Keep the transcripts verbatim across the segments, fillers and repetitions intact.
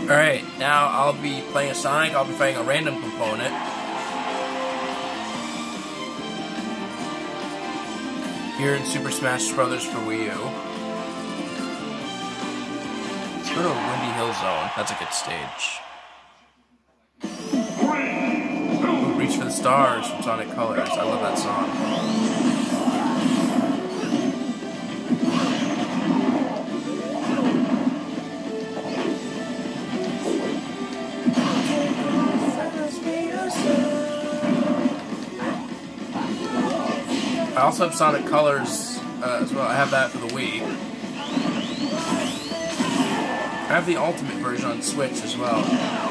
Alright, now I'll be playing a Sonic, I'll be fighting a random component. Here in Super Smash Bros. For Wii U. Let's go to Windy Hill Zone, that's a good stage. Ooh, Reach for the Stars from Sonic Colors, I love that song. I also have Sonic Colors uh, as well. I have that for the Wii. I have the Ultimate version on Switch as well.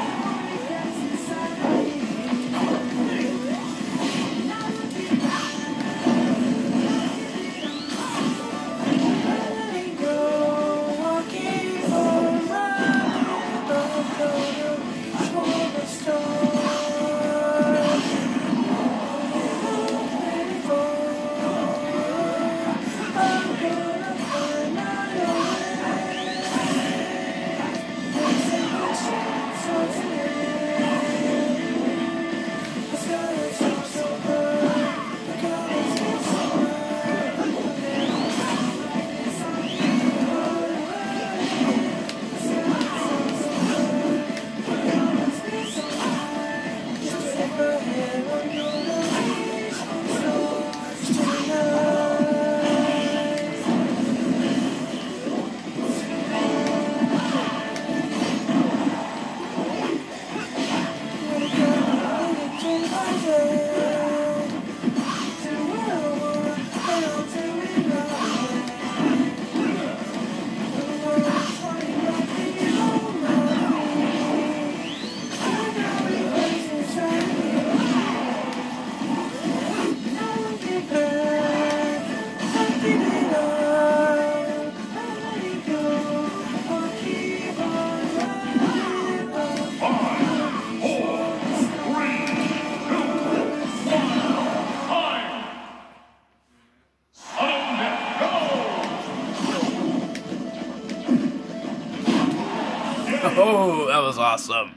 Oh, that was awesome.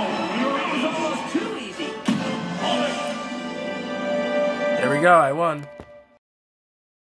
There we go, I won.